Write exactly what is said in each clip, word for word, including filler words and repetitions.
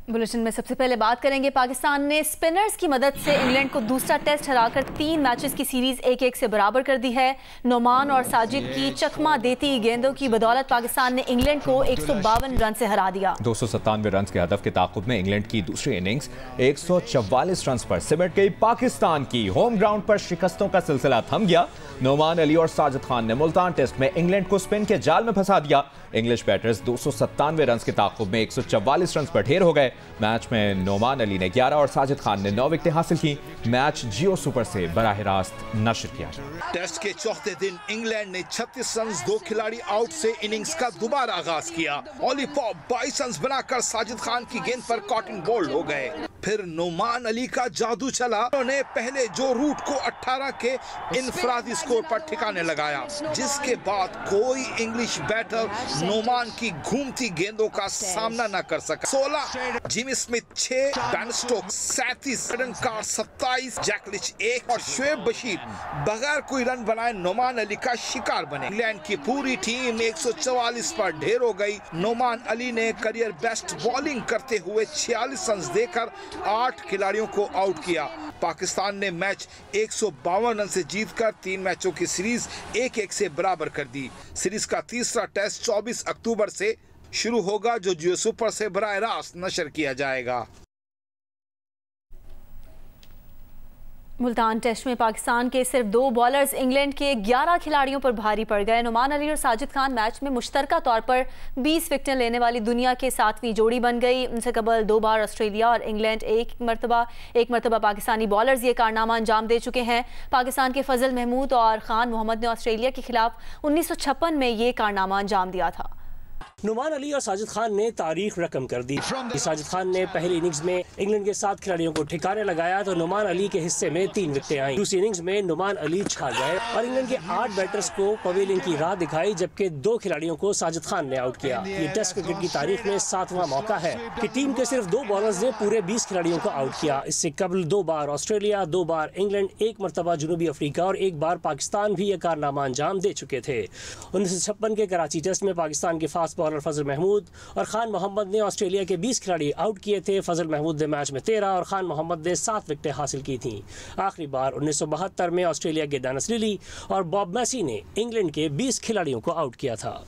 Bulletin में सबसे पहले बात करेंगे, पाकिस्तान ने स्पिनर्स की मदद से इंग्लैंड को दूसरा टेस्ट हराकर तीन मैचेस की सीरीज एक एक से बराबर कर दी है। नोमान और साजिद की चकमा देती गेंदों की बदौलत पाकिस्तान ने इंग्लैंड को एक सौ बावन रन से हरा दिया। दो सौ सत्तानवे रन के हदफ के ताकुब में इंग्लैंड की दूसरी इनिंग्स एक सौ चौवालीस रन पर सिमट गई। पाकिस्तान की होम ग्राउंड पर शिकस्तों का सिलसिला थम गया। नोमान अली और साजिद खान ने मुल्तान टेस्ट में इंग्लैंड को स्पिन के जाल में फंसा दिया। इंग्लिश बैटर्स दो सौ सत्तानवे रन के ताकुब में एक सौ चौवालीस रन पर ढेर हो गए। मैच में नोमान अली ने ग्यारह और साजिद खान ने नौ विकेटें हासिल की। मैच जियो सुपर से बराह रास्त नशर किया। टेस्ट के चौथे दिन इंग्लैंड ने छत्तीस रन दो खिलाड़ी आउट से इनिंग्स का दोबारा आगाज किया। ऑली पॉप बाईस रन बनाकर साजिद खान की गेंद पर कॉटन बोल्ड हो गए। फिर नोमान अली का जादू चला। उन्होंने पहले जो रूट को अठारह के इनफरादी स्कोर पर ठिकाने लगाया, जिसके बाद कोई इंग्लिश बैटर नोमान की घूमती गेंदों का सामना न कर सका। सोलह, जिमी स्मिथ छह, बैन स्टोक्स सैंतीस, कार सत्ताईस, जैकलिच एक और शुएब बशीर बगैर कोई रन बनाए नोमान अली का शिकार बने। इंग्लैंड की पूरी टीम एक सौ चौवालीस पर ढेर हो गई। नोमान अली ने करियर बेस्ट बॉलिंग करते हुए छियालीस रन देकर आठ खिलाड़ियों को आउट किया। पाकिस्तान ने मैच एक सौ बावन रन से जीतकर तीन मैचों की सीरीज एक एक से बराबर कर दी। सीरीज का तीसरा टेस्ट चौबीस अक्टूबर से शुरू होगा, जो जियो सुपर से बराह रास्त नशर किया जाएगा। मुल्तान टेस्ट में पाकिस्तान के सिर्फ दो बॉलर्स इंग्लैंड के ग्यारह खिलाड़ियों पर भारी पड़ गए। नोमान अली और साजिद खान मैच में मुश्तरका तौर पर बीस विकेटें लेने वाली दुनिया के सातवीं जोड़ी बन गई। उनसे कबल दो बार ऑस्ट्रेलिया और इंग्लैंड एक मरतबा एक मरतबा पाकिस्तानी बॉलर्स ये कारनामा अंजाम दे चुके हैं। पाकिस्तान के फजल महमूद और खान मोहम्मद ने ऑस्ट्रेलिया के खिलाफ उन्नीस सौ छप्पन में ये कारनामा अंजाम दिया था। नोमान अली और साजिद खान ने तारीख रकम कर दी। साजिद खान ने पहली इनिंग्स में इंग्लैंड के सात खिलाड़ियों को ठिकाने लगाया तो नोमान अली के हिस्से में तीन विकेटें आईं। दूसरी इनिंग्स में नोमान अली छा गए और इंग्लैंड के आठ बैटर्स को पवेलियन की राह दिखाई, जबकि दो खिलाड़ियों को साजिद खान ने आउट किया। ये टेस्ट क्रिकेट की तारीख में सातवां मौका है कि टीम के सिर्फ दो बॉलर्स ने पूरे बीस खिलाड़ियों को आउट किया। इससे कबल दो बार ऑस्ट्रेलिया, दो बार इंग्लैंड, एक मरतबा जनूबी अफ्रीका और एक बार पाकिस्तान भी ये कारनामा अंजाम दे चुके थे। उन्नीस सौ छप्पन के कराची टेस्ट में पाकिस्तान के फास्ट बॉलर फजल महमूद और खान मोहम्मद ने ऑस्ट्रेलिया के बीस खिलाड़ी आउट किए थे। फजल महमूद ने मैच में तेरह और खान मोहम्मद ने सात विकेटें हासिल की थीं। आखिरी बार उन्नीस सौ बहत्तर में ऑस्ट्रेलिया के डेनिस लिली और बॉब मैसी ने इंग्लैंड के बीस खिलाड़ियों को आउट किया था।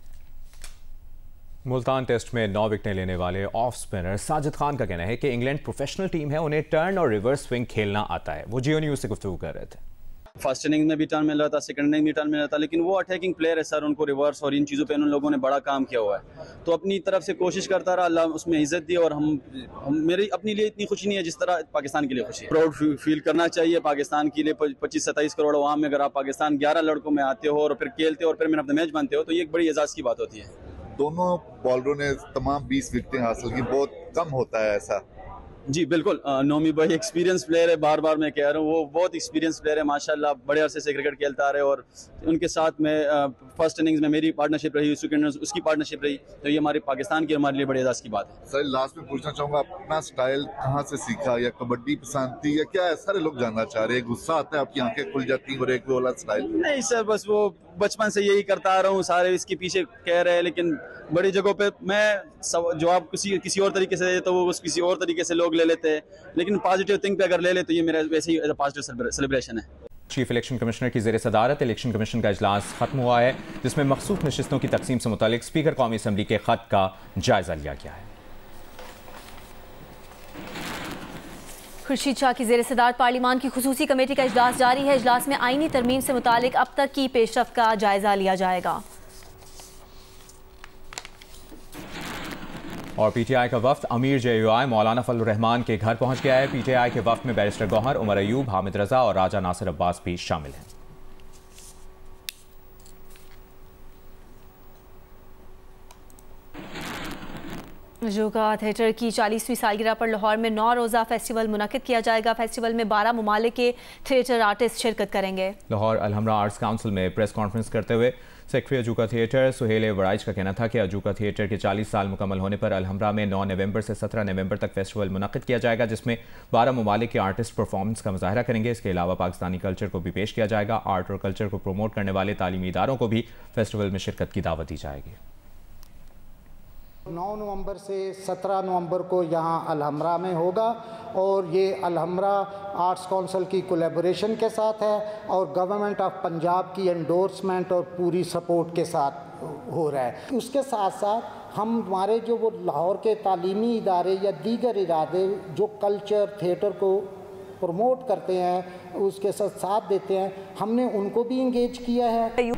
मुल्तान टेस्ट में नौ विकेटें लेने वाले ऑफ स्पिनर साजिद खान का कहना है कि इंग्लैंड प्रोफेशनल टीम है, उन्हें टर्न और रिवर्स स्विंग खेलना आता है। वो जियो न्यूज से गुफ्तगू कर रहे थे। फर्स्ट इनिंग में भी टर्न मिल रहा था, सेकंड इनिंग में टर्न मिल रहा था, लेकिन वो अटैकिंग प्लेयर है सर, उनको रिवर्स और इन चीज़ों पे उन लोगों ने बड़ा काम किया हुआ है। तो अपनी तरफ से कोशिश करता रहा, अल्लाह उसमें इज्जत दी और हम, हम मेरी अपने लिए इतनी खुशी नहीं है जिस तरह पाकिस्तान के लिए खुशी है। प्राउड फील करना चाहिए पाकिस्तान के लिए। पच्चीस सत्ताईस करोड़ अवाम में अगर आप पाकिस्तान ग्यारह लड़कों में आते हो और फिर खेलते हो और फिर मैन ऑफ द मैच बनते हो तो ये एक बड़ी एजाज़ की बात होती है। दोनों बॉलरों ने तमाम बीस विकेटें हासिल की, बहुत कम होता है ऐसा। जी बिल्कुल, नोमी भाई एक्सपीरियंस प्लेयर है, बार बार मैं कह रहा हूँ, वो बहुत एक्सपीरियंस प्लेयर है माशाल्लाह, बड़े अरसे से क्रिकेट खेलता आ रहे और उनके साथ में फर्स्ट इनिंग्स में मेरी पार्टनरशिप रही, सेकंड उसकी पार्टनरशिप रही, तो ये हमारी पाकिस्तान की हमारे लिए बड़े एजाज़ की बात है। सर लास्ट में पूछना चाहूँगा, अपना स्टाइल कहाँ से सीखा, या कबड्डी पसंद थी या क्या है? सारे लोग जानना चाह रहे हैं, गुस्सा आता है, आपकी आंखें खुल जाती हैं और एक वाला स्टाइल? नहीं सर, बस वो बचपन से यही करता आ रहा हूँ, सारे इसके पीछे कह रहे हैं, लेकिन बड़ी जगहों पे मैं जवाब किसी किसी और तरीके से तो वो उस किसी और तरीके से लोग ले लेते हैं, लेकिन पॉजिटिव थिंक पे अगर ले ले तो ये मेरा वैसे ही पॉजिटिव सेलिब्रेशन है। चीफ इलेक्शन कमिश्नर की ज़ेर सदारत इलेक्शन कमीशन का इजलास खत्म हुआ है, जिसमें मखसूस नशिस्तों की तकसीम से मुतालिक स्पीकर कौमी असम्बली के खत का जायजा लिया गया है। खुर्शीद शाह की ज़ेर सदारत पार्लियामान की खुसूसी कमेटी का इजलास जारी है। इजलास में आईनी तरमीम से मुतालिक अब तक की पेशरफ्त का जायजा लिया जाएगा। और पीटीआई का वफ्द अमीर जेयूआई मौलाना फजलुर रहमान के घर पहुंच गया है। पीटीआई के वफ्द में बैरिस्टर गौहर, उमर अयूब, हामिद रजा और राजा नासिर अब्बास भी शामिल हैं। जोका थिएटर की चालीसवीं सालगिरह पर लाहौर में नौ रोज़ा फेस्टिवल मुनक़िद किया जाएगा। फेस्टिवल में बारह ममालिक के थिएटर आर्टिस्ट शिरकत करेंगे। लाहौर अलहमरा आर्ट्स काउंसिल में प्रेस कॉन्फ्रेंस करते हुए सेक्रेटरी अजूका थिएटर सुहेल वराइज का कहना था कि अजूका थिएटर के चालीस साल मुकम्मल होने पर अलहमरा में नौ नवंबर से सत्रह नवंबर तक फेस्टिवल मुनक़िद किया जाएगा, जिसमें बारह ममालिक के आर्टिस्ट परफॉर्मेंस का मुजाहरा करेंगे। इसके अलावा पाकिस्तानी कल्चर को भी पेश किया जाएगा। आर्ट और कल्चर को प्रमोट करने वाले तालीमी इदारों को भी फेस्टिवल में शिरकत की दावत दी जाएगी। नौ नवंबर से सत्रह नवंबर को यहाँ अलहमरा में होगा और ये अलहमरा आर्ट्स काउंसिल की कोलैबोरेशन के साथ है और गवर्नमेंट ऑफ पंजाब की एंडोर्समेंट और पूरी सपोर्ट के साथ हो रहा है। उसके साथ साथ हम हमारे जो वो लाहौर के तालीमी इदारे या दीगर इदारे जो कल्चर थिएटर को प्रमोट करते हैं, उसके साथ साथ देते हैं, हमने उनको भी इंगेज किया है।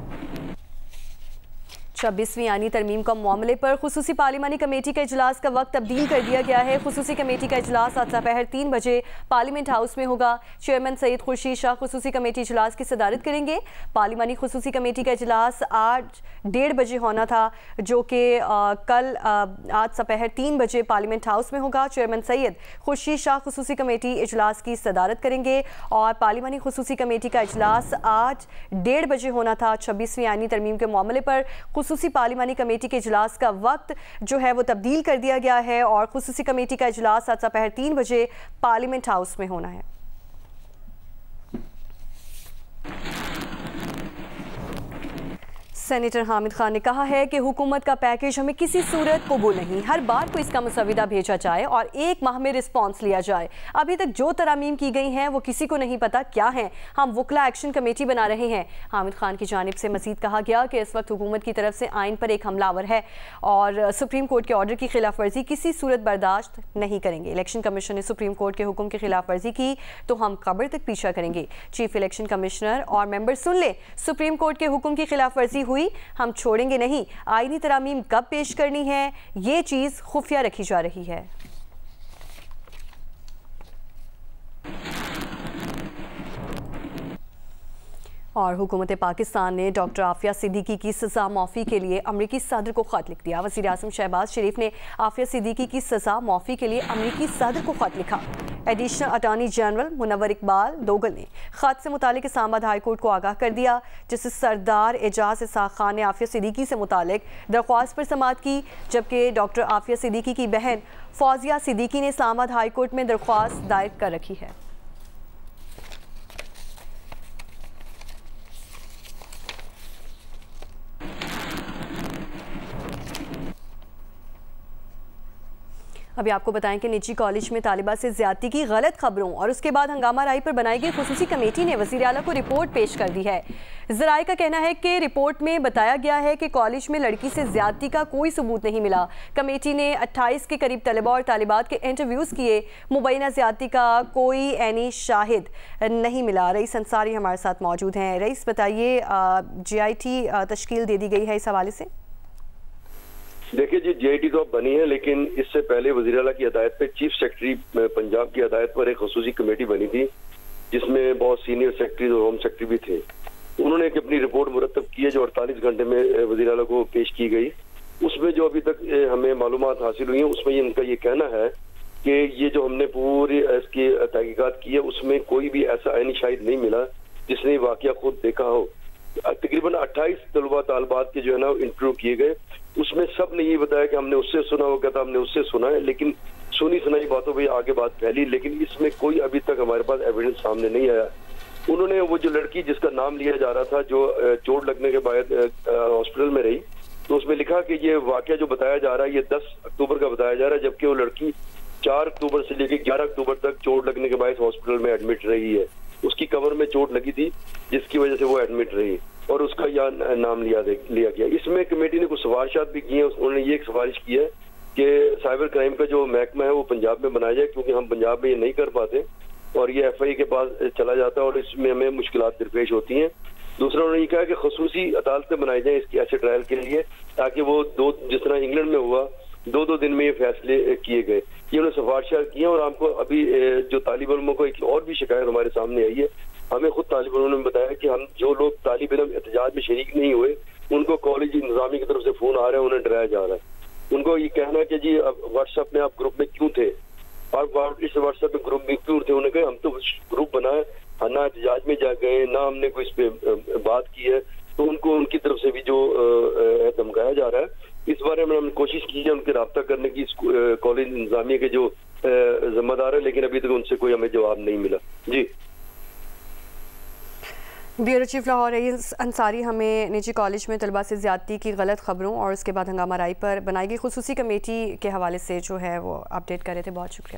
छब्बीसवीं आईनी तरमीम का मामले पर खुसूसी पार्लिमानी कमेटी का इजलास का वक्त तब्दील कर दिया गया है। खुसूसी कमेटी का इजलास आज दोपहर तीन बजे पार्लियामेंट हाउस में होगा। चेयरमैन सईद खुर्शीद शाह खुसूसी कमेटी इजलास की सदारत करेंगे। पार्लिमानी खुसूसी कमेटी का इजलास आज डेढ़ बजे होना था, जो कि कल आ, आज दोपहर तीन बजे पार्लियामेंट हाउस में होगा। चेयरमैन सईद खुर्शीद शाह खुसूसी कमेटी इजलास की सदारत करेंगे और पार्लिमानी खुसूसी कमेटी का इजलास आज डेढ़ बजे होना था। छब्बीसवीं आईनी तरमीम के मामले पर खुसूसी पार्लिमानी कमेटी के इजलास का वक्त जो है वो तब्दील कर दिया गया है और खुसूसी कमेटी का इजलास आज दोपहर तीन बजे पार्लियामेंट हाउस में होना है। सेनेटर हामिद खान ने कहा है कि हुकूमत का पैकेज हमें किसी सूरत कबूल नहीं, हर बार को इसका मुसविदा भेजा जाए और एक माह में रिस्पांस लिया जाए। अभी तक जो तरामीम की गई हैं वो किसी को नहीं पता क्या है। हम वकला एक्शन कमेटी बना रहे हैं। हामिद खान की जानिब से मजीद कहा गया कि इस वक्त हुकूमत की तरफ से आइन पर एक हमलावर है और सुप्रीम कोर्ट के ऑर्डर की खिलाफ वर्जी किसी सूरत बर्दाश्त नहीं करेंगे। इलेक्शन कमीशन ने सुप्रीम कोर्ट के हुक्म की खिलाफ वर्जी की तो हम कब्र तक पीछा करेंगे। चीफ इलेक्शन कमिश्नर और मेंबर सुन ले, सुप्रीम कोर्ट के हुक्म की खिलाफ वर्जी हुई, हम छोड़ेंगे नहीं। आईनी तरामीम कब पेश करनी है ये चीज खुफिया रखी जा रही है। और हुकूमत पाकिस्तान ने डॉक्टर आफिया सिद्दीकी की सज़ा माफ़ी के लिए अमरीकी सदर को ख़त लिख दिया। वज़ीर आज़म शहबाज शरीफ ने आफिया सिद्दीकी की सज़ा माफ़ी के लिए अमरीकी सदर को ख़त लिखा। Additional attorney general Munawar Iqbal Duggal ने ख़त से मुतालिक इस्लामाबाद हाई कोर्ट को आगाह कर दिया, जिससे सरदार एजाज इसाक खान ने आफिया सिद्दीकी से मुतालिक दरख्वास्त पर समाअत की, जबकि डॉक्टर आफिया सिद्दीकी की बहन फौजिया सिद्दीकी ने इस्लामाबाद हाई कोर्ट में दरख्वास्त दायर कर रखी है। अभी आपको बताएं कि निजी कॉलेज में तालिबा से ज्यादती की गलत खबरों और उसके बाद हंगामा राई पर बनाई गई खुसूसी कमेटी ने वज़ीर आला को रिपोर्ट पेश कर दी है। ज़राए का कहना है कि रिपोर्ट में बताया गया है कि कॉलेज में लड़की से ज्यादती का कोई सबूत नहीं मिला। कमेटी ने अट्ठाईस के करीब तलबा और तालिबात के इंटरव्यूज़ किए, मुबैना ज्यादती का कोई ऐनी शाहिद नहीं मिला। रईस अंसारी हमारे साथ मौजूद हैं। रईस बताइए, जे आई टी तश्कील दे दी गई है इस हवाले से। देखिए जी, जे आई टी तो अब बनी है, लेकिन इससे पहले वज़ीर आला की हदायत पे चीफ सेक्रेटरी पंजाब की हदायत पर एक खसूसी कमेटी बनी थी, जिसमें बहुत सीनियर सेक्रेटरी और होम सेक्रेटरी भी थे। उन्होंने एक अपनी रिपोर्ट मुरतब की है जो अड़तालीस घंटे में वज़ीर आला को पेश की गई। उसमें जो अभी तक हमें मालूमात हासिल हुई है, उसमें उनका ये कहना है कि ये जो हमने पूरी इसकी तहकीकात की है उसमें कोई भी ऐसा ऐनी शाहिद नहीं मिला जिसने वाकया खुद देखा हो। तकरीबन अट्ठाईस तलबा तालबात के जो है ना इंटरव्यू किए गए, उसमें सब ने ये बताया कि हमने उससे सुना, वो कहता हमने उससे सुना है, लेकिन सुनी सुनाई बातों पर आगे बात फैली, लेकिन इसमें कोई अभी तक हमारे पास एविडेंस सामने नहीं आया। उन्होंने वो जो लड़की जिसका नाम लिया जा रहा था, जो चोट लगने के बाद हॉस्पिटल में रही, तो उसमें लिखा कि ये वाकया जो बताया जा रहा है ये दस अक्टूबर का बताया जा रहा है, जबकि वो लड़की चार अक्टूबर से लेकर ग्यारह अक्टूबर तक चोट लगने के बाद हॉस्पिटल में एडमिट रही है। उसकी कमर में चोट लगी थी जिसकी वजह से वो एडमिट रही और उसका यह नाम लिया लिया गया। इसमें कमेटी ने कुछ सिफारिशात भी की हैं। उन्होंने ये एक सिफारिश की है कि साइबर क्राइम का जो महकमा है वो पंजाब में बनाया जाए, क्योंकि हम पंजाब में ये नहीं कर पाते और ये एफ आई के पास चला जाता है और इसमें हमें मुश्किलात दरपेश होती हैं। दूसरा उन्होंने ये कहा कि खसूसी अदालतें बनाई जाए इसकी ऐसे ट्रायल के लिए, ताकि वो दो जिस तरह इंग्लैंड में हुआ दो दो दिन में ये फैसले किए गए। ये उन्होंने सिफारिशात की हैं। और हमको अभी जो तालिब इल्मों को एक और भी शिकायत हमारे सामने आई है। हमें खुद तालिब इल्मों ने बताया कि हम जो लोग तालिब इल्म एहतजाज में शरीक नहीं हुए, उनको कॉलेज इंतजामी की तरफ से फोन आ रहे हैं, उन्हें डराया जा रहा है। उनको ये कहना है कि जी व्हाट्सएप में आप ग्रुप में क्यों थे, और इस व्हाट्सएप में ग्रुप में क्यों थे। उन्हें कहा हम तो ग्रुप बनाए, ना एहतजाज में जा गए, ना हमने कोई इस पे बात की है। तो उनको उनकी तरफ से भी जो धमकाया जा रहा है, इस बारे में हमने कोशिश की है उनके रब्ता करने की कॉलेज इंतजामिया के जो जिम्मेदार है, लेकिन अभी तक उनसे कोई हमें जवाब नहीं मिला। जी ब्यूरो चीफ लाहौर रईस अंसारी हमें निजी कॉलेज में तलबा से ज़्यादती की गलत खबरों और उसके बाद हंगामा राई पर बनाई गई खुसूसी कमेटी के हवाले से जो है वो अपडेट कर रहे थे। बहुत शुक्रिया।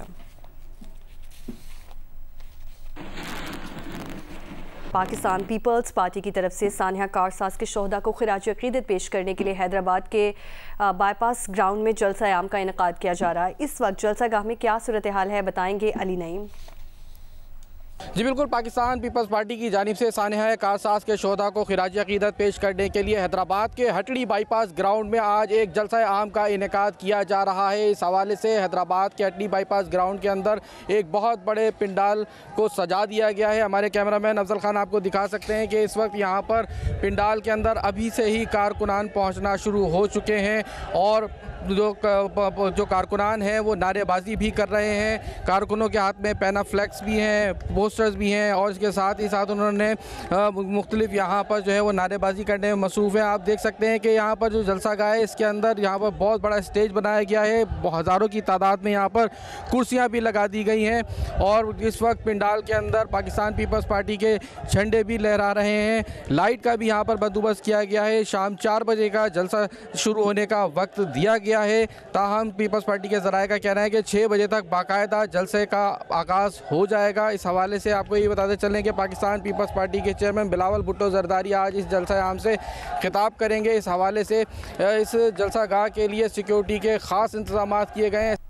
पाकिस्तान पीपल्स पार्टी की तरफ से सानिया कारसाज के शोहदा को खिराज अकीदत पेश करने के लिए हैदराबाद के बाईपास ग्राउंड में जलसा आम का इनेकाद किया जा रहा है। इस वक्त जलसा गाह में क्या सूरत हाल है, बताएंगे अली नईम। जी बिल्कुल, पाकिस्तान पीपल्स पार्टी की जानिब से सानिया कारसाज के शोहदा को खिराज अकीदत पेश करने के लिए हैदराबाद के हटड़ी बाईपास ग्राउंड में आज एक जलसा आम का इनेकाद किया जा रहा है। इस हवाले से हैदराबाद के हटड़ी बाईपास ग्राउंड के अंदर एक बहुत बड़े पिंडाल को सजा दिया गया है। हमारे कैमरामैन अफजल खान आपको दिखा सकते हैं कि इस वक्त यहाँ पर पिंडाल के अंदर अभी से ही कारकुनान पहुँचना शुरू हो चुके हैं और जो जो कारकुनान हैं वो नारेबाजी भी कर रहे हैं। कारकुनों के हाथ में पैना फ्लैक्स भी हैं, पोस्टर्स भी हैं और इसके साथ ही साथ उन्होंने मुख्तलिफ यहाँ पर जो है वो नारेबाजी करने में मसरूफ़ हैं। आप देख सकते हैं कि यहाँ पर जो जलसा गाह है इसके अंदर यहाँ पर बहुत बड़ा स्टेज बनाया गया है। हज़ारों की तादाद में यहाँ पर कुर्सियाँ भी लगा दी गई हैं और इस वक्त पिंडाल के अंदर पाकिस्तान पीपल्स पार्टी के झंडे भी लहरा रहे हैं। लाइट का भी यहाँ पर बंदोबस्त किया गया है। शाम चार बजे का जलसा शुरू होने का वक्त दिया गया है। ताहम पीपल्स पार्टी के ज़राए का कहना है कि छः बजे तक बाकायदा जलसे का आगाज़ हो जाएगा। इस हवाले से आपको ये बताते चलें कि पाकिस्तान पीपल्स पार्टी के चेयरमैन बिलावल भुट्टो जरदारी आज इस जलसा आम से खिताब करेंगे। इस हवाले से इस जलसा गाह के लिए सिक्योरिटी के ख़ास इंतजाम किए गए हैं।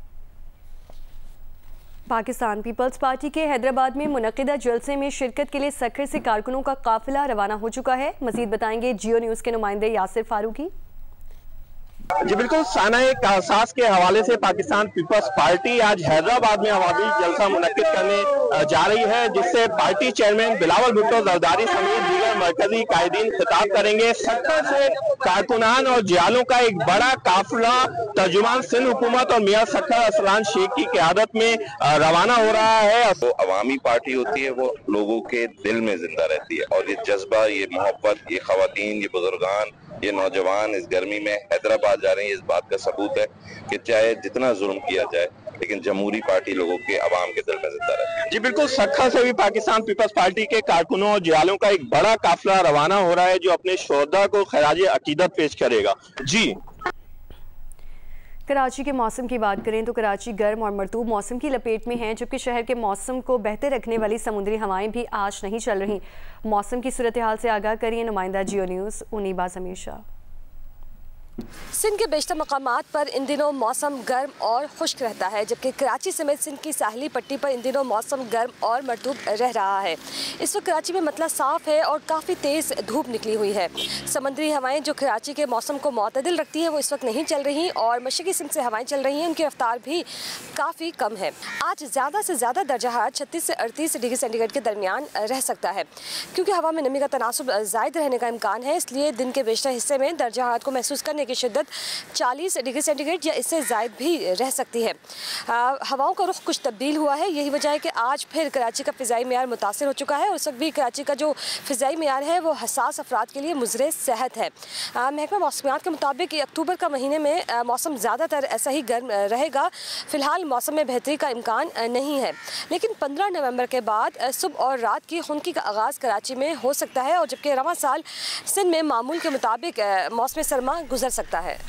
पाकिस्तान पीपल्स पार्टी के हैदराबाद में मुनक़िदा जलसे में शिरकत के लिए सखर से कारकुनों का काफिला रवाना हो चुका है। मज़ीद बताएंगे जियो न्यूज़ के नुमाइंदे यासिर फारूकी। जी बिल्कुल, सानिया कारसाज के हवाले से पाकिस्तान पीपल्स पार्टी आज हैदराबाद में अवामी जलसा मुनक्किद करने जा रही है, जिससे पार्टी चेयरमैन बिलावल भुट्टो जरदारी समेत दीगर मरकजी कायदीन खिताब करेंगे। सत्तर से कारकुनान और जियालों का एक बड़ा काफिला तर्जुमान सिंध हुकूमत और मियां सखर असलान शेख की क़यादत में रवाना हो रहा है। वो अवामी पार्टी होती है, वो लोगों के दिल में जिंदा रहती है और ये जज्बा, ये मोहब्बत, ये खवातीन, ये बुजुर्गान, ये नौजवान इस गर्मी में हैदराबाद जा रहे हैं। इस बात का सबूत है कि चाहे जितना जुल्म किया जाए लेकिन जमहूरी पार्टी लोगों के अवाम के दिल में जिंदा रहती है। जी बिल्कुल, सखा से भी पाकिस्तान पीपल्स पार्टी के कारकुनों और जियालों का एक बड़ा काफिला रवाना हो रहा है जो अपने शोहदा को खराज अकीदत पेश करेगा। जी कराची के मौसम की बात करें तो कराची गर्म और मरतूब मौसम की लपेट में है, जबकि शहर के मौसम को बेहतर रखने वाली समुद्री हवाएं भी आज नहीं चल रही। मौसम की सूरत हाल से आगाह करिए नुमाइंदा जियो न्यूज़ उनीबा ज़मीर शाह। सिंध के बेशतर मकामात पर इन दिनों मौसम गर्म और खुश्क रहता है, जबकि कराची समेत सिंध की साहली पट्टी पर इन दिनों मौसम गर्म और मरतूब रह रहा है। इस वक्त कराची में मतला साफ़ है और काफ़ी तेज़ धूप निकली हुई है। समंदरी हवाएं जो कराची के मौसम को मुतदिल रखती है वो इस वक्त नहीं चल रही और मशरक़ी सिंध से हवाएं चल रही हैं, उनकी रफ्तार भी काफ़ी कम है। आज ज़्यादा से ज़्यादा दर्जा हरारत छत्तीस से अड़तीस डिग्री सेंटीग्रेड के दरमियान रह सकता है। क्योंकि हवा में नमी का तनासुब ज़ायद रहने का इम्कान है, इसलिए दिन के बेशतर हिस्से में दर्जा हरारत को महसूस करने की शिद्दत चालीस डिग्री सेंटीग्रेड या इससे ज़ायद भी रह सकती है। हवाओं का रुख कुछ तब्दील हुआ है, यही वजह है कि आज फिर कराची का फ़िज़ाई मेयार मुतासिर हो चुका है और इस वक्त भी कराची का जो फ़िज़ाई मेयार है वो हसास अफराद के लिए मुज़रे सेहत है। महकमा मौसमियात के मुताबिक अक्टूबर का महीने में आ, मौसम ज़्यादातर ऐसा ही गर्म रहेगा। फ़िलहाल मौसम में बेहतरी का इम्कान नहीं है, लेकिन पंद्रह नवंबर के बाद सुबह और रात की खुनकी का आगाज़ कराची में हो सकता है और जबकि रवां साल सिंध में मामूल के मुताबिक मौसम सरमा गुजर सकता है।